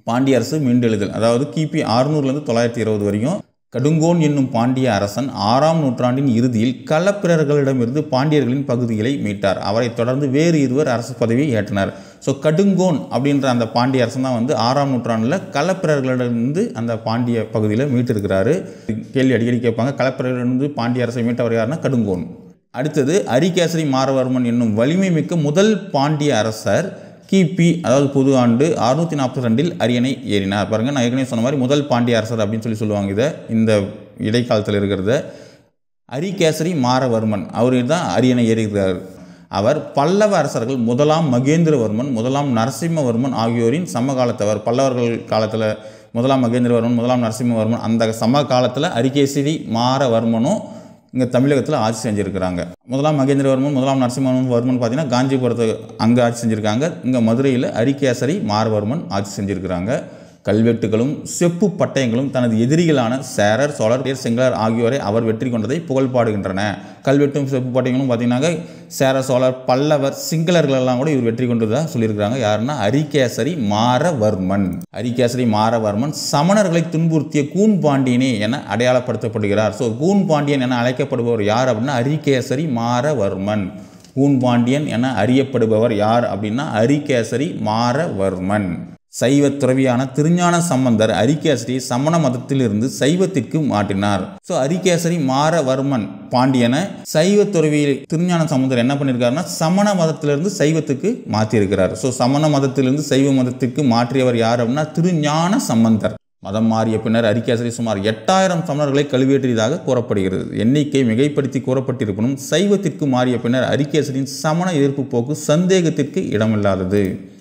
பாண்டிய அரசு மீண்டெழுதல், அதாவது கிபி 600லேருந்து 920 வரையும் கடுங்கோன் என்னும் பாண்டிய அரசன் 6ஆம் நூற்றாண்டின் இறுதியில் களப்பிரர்களிடமிருந்து பாண்டியர்களின் பகுதிகளை மீட்டார். அவரை தொடர்ந்து வேறு இருவர் அரசு பதவியை ஏற்றனர். ஸோ கடுங்கோன் அப்படின்ற அந்த பாண்டிய அரசன் தான் 6ஆம் நூற்றாண்டில் களப்பிரர்களிடமிருந்து அந்த பாண்டிய பகுதியில் மீட்டிருக்கிறாரு. கேள்வி அடிக்கடி கேட்பாங்க, களப்பிரர்களிடமிருந்து பாண்டிய அரசை மீட்டவர் யாருன்னா கடுங்கோன். அடுத்தது அரிகேசரி மாறவர்மன் என்னும் வலிமை மிக்க முதல் பாண்டிய அரசர் கிபி, அதாவது பொது ஆண்டு 642 அரியணை ஏறினார். பாருங்கள், நான் ஏற்கனவே சொன்ன மாதிரி முதல் பாண்டிய அரசர் அப்படின்னு சொல்லுவாங்க. இதை இந்த இடைக்காலத்தில் இருக்கிறத அரிகேசரி மாறவர்மன் அவர் தான் அரியணை ஏறுகிறார். அவர் பல்லவ அரசர்கள் 1ஆம் மகேந்திரவர்மன், 1ஆம் நரசிம்மவர்மன் ஆகியோரின் சமகாலத்தவர். பல்லவர்கள் காலத்தில் 1ஆம் மகேந்திரவர்மன், 1ஆம் நரசிம்மவர்மன், அந்த சமகாலத்தில் அரிகேசரி மாறவர்மனும் இங்கே தமிழகத்தில் ஆட்சி செஞ்சுருக்கிறாங்க. 1ஆம் மகேந்திரவர்மன், 1ஆம் நரசிம்மவர்மன் பார்த்தீங்கன்னா காஞ்சிபுரத்தை அங்கே ஆட்சி செஞ்சுருக்காங்க. இங்கே மதுரையில் அரிகேசரி மாறவர்மன் ஆட்சி செஞ்சுருக்கிறாங்க. கல்வெட்டுகளும் செப்பு பட்டயங்களும் தனது எதிரிகளான சேரர், சோழர், செங்கலர் ஆகியோரை அவர் வெற்றி கொண்டதை புகழ்பாடுகின்றன. கல்வெட்டும் செப்பு பட்டயங்களும் பார்த்தீங்கன்னா சேரர், சோழர், பல்லவர், சிங்களர்களெல்லாம் கூட இவர் வெற்றி கொண்டதாக சொல்லியிருக்கிறாங்க. யாருன்னா அரிகேசரி மாறவர்மன். அரிகேசரி மாறவர்மன் சமணர்களை துன்புறுத்திய கூன் பாண்டியனே என அடையாளப்படுத்தப்படுகிறார். ஸோ கூன் பாண்டியன் என அழைக்கப்படுபவர் யார் அப்படின்னா அரிகேசரி மாறவர்மன். கூன் பாண்டியன் என அறியப்படுபவர் யார் அப்படின்னா அரிகேசரி மாறவர்மன். சைவ துறவியான திருஞான சம்பந்தர் அரிகேசரி சமண மதத்திலிருந்து சைவத்திற்கு மாற்றினார். ஸோ அரிகேசரி மாறவர்மன் பாண்டியனை சைவ துறவி திருஞான சம்பந்தர் என்ன பண்ணியிருக்காருன்னா சமண மதத்திலிருந்து சைவத்துக்கு மாற்றியிருக்கிறார். ஸோ சமண மதத்திலிருந்து சைவ மதத்துக்கு மாற்றியவர் யார் அப்படின்னா திருஞான சம்பந்தர். மதம் மாறிய பின்னர் அரிகேசரி சுமார் 8000 சமணர்களை கழுவேற்றியதாக கூறப்படுகிறது. எண்ணிக்கை மிகைப்படுத்தி கூறப்பட்டிருப்பினும் சைவத்திற்கு மாறிய பின்னர் அரிகேசரியின் சமண எதிர்ப்பு போக்கு சந்தேகத்திற்கு இடமில்லாதது.